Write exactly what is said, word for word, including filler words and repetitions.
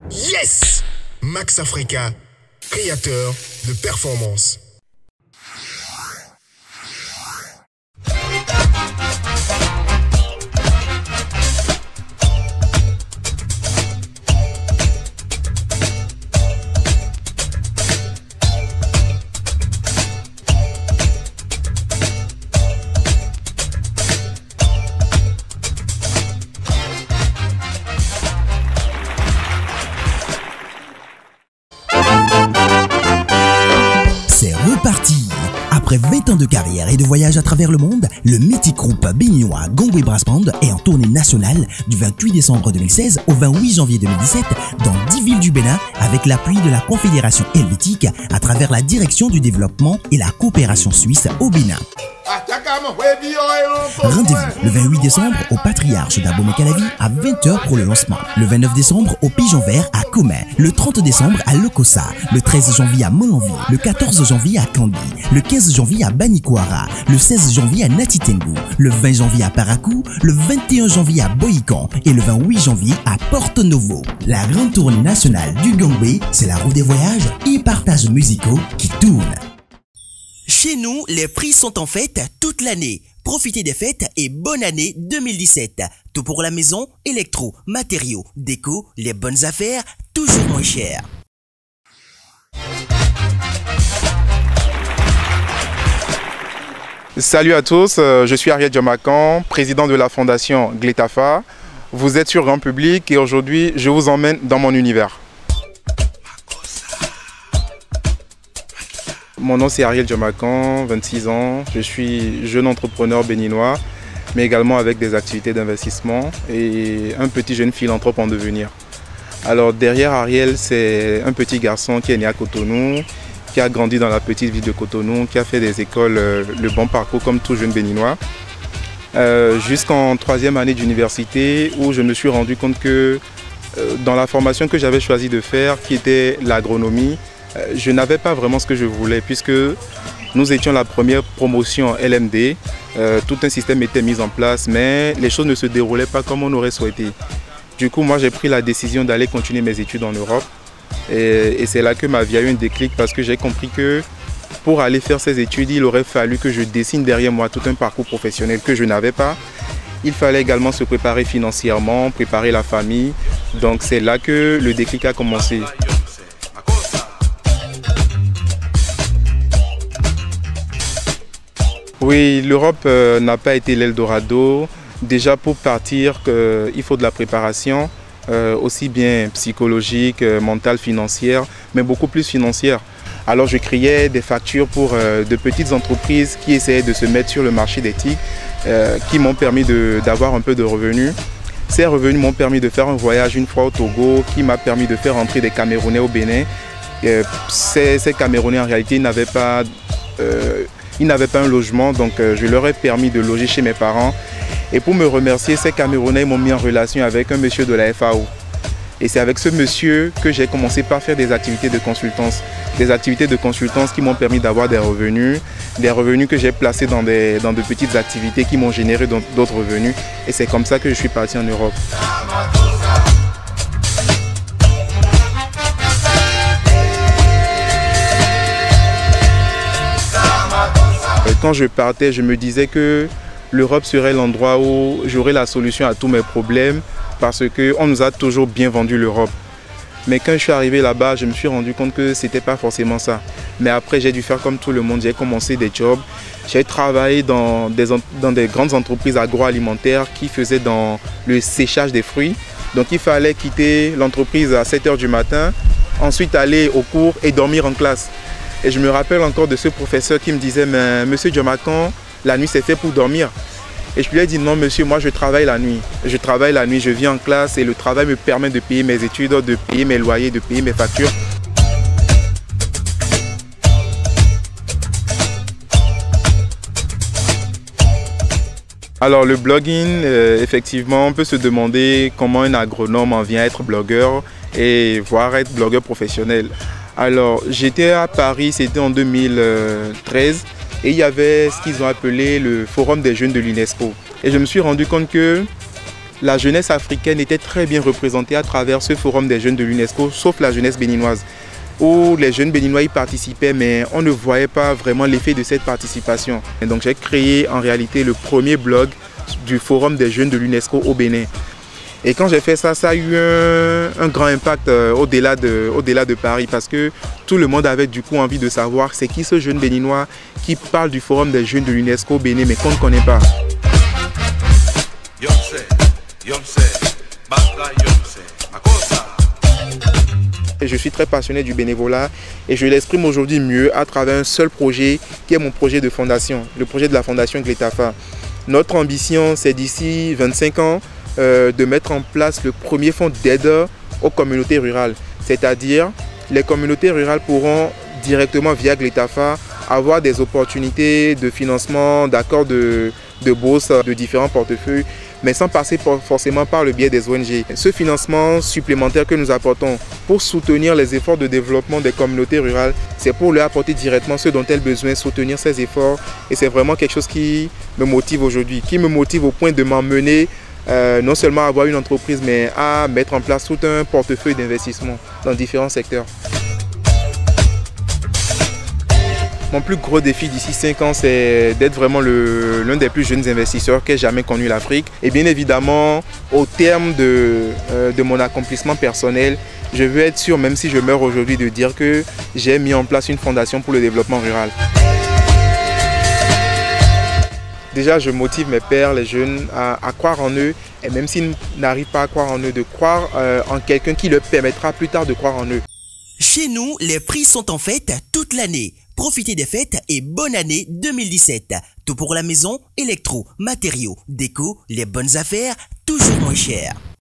Yes! Max Africa, créateur de performance. C'est reparti! Après vingt ans de carrière et de voyage à travers le monde, le mythique groupe béninois Gongwe Brass Band est en tournée nationale du vingt-huit décembre deux mille seize au vingt-huit janvier deux mille dix-sept dans dix villes du Bénin avec l'appui de la Confédération helvétique à travers la Direction du développement et la coopération suisse au Bénin. Rendez-vous le vingt-huit décembre au Patriarche d'Abomey-Calavi à vingt heures pour le lancement. Le vingt-neuf décembre au Pigeon Vert à Commun. Le trente décembre à Lokossa. Le treize janvier à Molenville. Le quatorze janvier à Kandy. Le quinze janvier à Banikwara. Le seize janvier à Natitengu. Le vingt janvier à Parakou. Le vingt et un janvier à Boyikan. Et le vingt-huit janvier à Porto Novo. La grande tournée nationale du Gongwe, c'est la roue des voyages et partages musicaux qui tournent. Chez nous, les prix sont en fête toute l'année. Profitez des fêtes et bonne année deux mille dix-sept. Tout pour la maison, électro, matériaux, déco, les bonnes affaires, toujours moins cher. Salut à tous, je suis Ariel Diomacan, président de la fondation Gletafa. Vous êtes sur Grand Public et aujourd'hui, je vous emmène dans mon univers. Mon nom c'est Ariel Diomacan, vingt-six ans, je suis jeune entrepreneur béninois, mais également avec des activités d'investissement et un petit jeune philanthrope en devenir. Alors derrière Ariel, c'est un petit garçon qui est né à Cotonou, qui a grandi dans la petite ville de Cotonou, qui a fait des écoles, euh, le bon parcours comme tout jeune béninois, euh, jusqu'en troisième année d'université où je me suis rendu compte que euh, dans la formation que j'avais choisi de faire, qui était l'agronomie, je n'avais pas vraiment ce que je voulais puisque nous étions la première promotion L M D, euh, tout un système était mis en place mais les choses ne se déroulaient pas comme on aurait souhaité. Du coup moi j'ai pris la décision d'aller continuer mes études en Europe et, et c'est là que ma vie a eu un déclic parce que j'ai compris que pour aller faire ces études il aurait fallu que je dessine derrière moi tout un parcours professionnel que je n'avais pas. Il fallait également se préparer financièrement, préparer la famille, donc c'est là que le déclic a commencé. Oui, l'Europe euh, n'a pas été l'Eldorado. Déjà pour partir, euh, il faut de la préparation, euh, aussi bien psychologique, euh, mentale, financière, mais beaucoup plus financière. Alors je créais des factures pour euh, de petites entreprises qui essayaient de se mettre sur le marché des T I C, euh, qui m'ont permis d'avoir un peu de revenus. Ces revenus m'ont permis de faire un voyage une fois au Togo, qui m'a permis de faire entrer des Camerounais au Bénin. Euh, ces, ces Camerounais en réalité n'avaient pas... Euh, Ils n'avaient pas un logement, donc euh, je leur ai permis de loger chez mes parents. Et pour me remercier, ces Camerounais m'ont mis en relation avec un monsieur de la F A O. Et c'est avec ce monsieur que j'ai commencé par faire des activités de consultance. Des activités de consultance qui m'ont permis d'avoir des revenus. Des revenus que j'ai placés dans, des, dans de petites activités qui m'ont généré d'autres revenus. Et c'est comme ça que je suis parti en Europe. Quand je partais, je me disais que l'Europe serait l'endroit où j'aurais la solution à tous mes problèmes parce qu'on nous a toujours bien vendu l'Europe. Mais quand je suis arrivé là-bas, je me suis rendu compte que ce n'était pas forcément ça. Mais après, j'ai dû faire comme tout le monde. J'ai commencé des jobs. J'ai travaillé dans des, dans des grandes entreprises agroalimentaires qui faisaient dans le séchage des fruits. Donc il fallait quitter l'entreprise à sept heures du matin, ensuite aller au cours et dormir en classe. Et je me rappelle encore de ce professeur qui me disait « Monsieur Diomacan, la nuit c'est fait pour dormir ». Et je lui ai dit « Non monsieur, moi je travaille la nuit. Je travaille la nuit, je viens en classe et le travail me permet de payer mes études, de payer mes loyers, de payer mes factures. » Alors le blogging, euh, effectivement, on peut se demander comment un agronome en vient à être blogueur et voire être blogueur professionnel. Alors j'étais à Paris, c'était en deux mille treize et il y avait ce qu'ils ont appelé le Forum des jeunes de l'UNESCO. Et je me suis rendu compte que la jeunesse africaine était très bien représentée à travers ce forum des jeunes de l'UNESCO, sauf la jeunesse béninoise, où les jeunes béninois y participaient, mais on ne voyait pas vraiment l'effet de cette participation. Et donc j'ai créé en réalité le premier blog du forum des jeunes de l'UNESCO au Bénin. Et quand j'ai fait ça, ça a eu un, un grand impact euh, au-delà de, au-delà de Paris, parce que tout le monde avait du coup envie de savoir c'est qui ce jeune béninois qui parle du forum des jeunes de l'UNESCO au Bénin, mais qu'on ne connaît pas. Et je suis très passionné du bénévolat et je l'exprime aujourd'hui mieux à travers un seul projet qui est mon projet de fondation, le projet de la fondation Gletafa. Notre ambition, c'est d'ici vingt-cinq ans euh, de mettre en place le premier fonds d'aide aux communautés rurales. C'est-à-dire, les communautés rurales pourront directement via Gletafa avoir des opportunités de financement, d'accords de, de bourse de différents portefeuilles, mais sans passer forcément par le biais des O N G. Ce financement supplémentaire que nous apportons pour soutenir les efforts de développement des communautés rurales, c'est pour leur apporter directement ce dont elles ont besoin, soutenir ces efforts. Et c'est vraiment quelque chose qui me motive aujourd'hui, qui me motive au point de m'emmener euh, non seulement à avoir une entreprise, mais à mettre en place tout un portefeuille d'investissement dans différents secteurs. Mon plus gros défi d'ici cinq ans, c'est d'être vraiment l'un des plus jeunes investisseurs qu'ait jamais connu l'Afrique. Et bien évidemment, au terme de, euh, de mon accomplissement personnel, je veux être sûr, même si je meurs aujourd'hui, de dire que j'ai mis en place une fondation pour le développement rural. Déjà, je motive mes pairs, les jeunes, à, à croire en eux. Et même s'ils n'arrivent pas à croire en eux, de croire euh, en quelqu'un qui leur permettra plus tard de croire en eux. Chez nous, les prix sont en fête toute l'année. Profitez des fêtes et bonne année deux mille dix-sept. Tout pour la maison, électro, matériaux, déco, les bonnes affaires, toujours moins cher.